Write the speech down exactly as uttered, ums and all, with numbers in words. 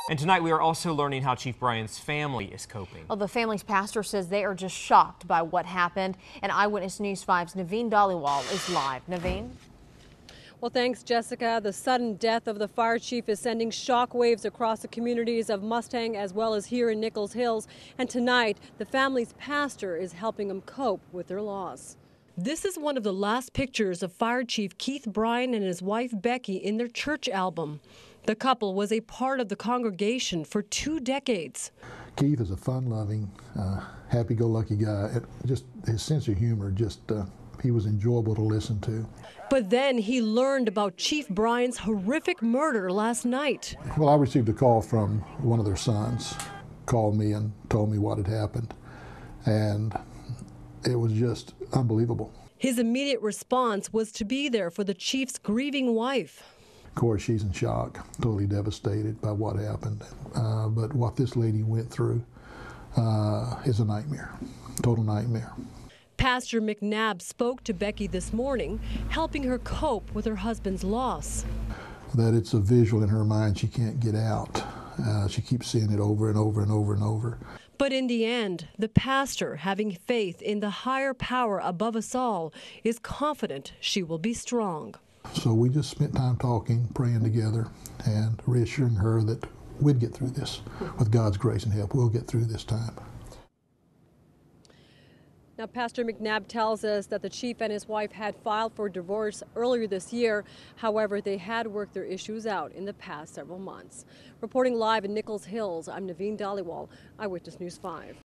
And tonight we are also learning how Chief Bryan's family is coping. Well, the family's pastor says they are just shocked by what happened. And Eyewitness News five's Naveen Dhaliwal is live. Naveen? Well, thanks, Jessica. The sudden death of the fire chief is sending shockwaves across the communities of Mustang as well as here in Nichols Hills. And tonight, the family's pastor is helping them cope with their loss. This is one of the last pictures of Fire Chief Keith Bryan and his wife Becky in their church album. The couple was a part of the congregation for two decades. Keith is a fun-loving, uh, happy-go-lucky guy. It, just his sense of humor, just uh, he was enjoyable to listen to. But then he learned about Chief Bryan's horrific murder last night. Well, I received a call from one of their sons, called me and told me what had happened, and it was just unbelievable. His immediate response was to be there for the chief's grieving wife. Of course, she's in shock, totally devastated by what happened. Uh, but what this lady went through uh, is a nightmare, total nightmare. Pastor McNabb spoke to Becky this morning, helping her cope with her husband's loss. That it's a visual in her mind she can't get out. Uh, she keeps seeing it over and over and over and over. But in the end, the pastor, having faith in the higher power above us all, is confident she will be strong. So we just spent time talking, praying together, and reassuring her that we'd get through this. With God's grace and help, we'll get through this time. Now, Pastor McNabb tells us that the chief and his wife had filed for divorce earlier this year. However, they had worked their issues out in the past several months. Reporting live in Nichols Hills, I'm Naveen Dhaliwal, Eyewitness News five.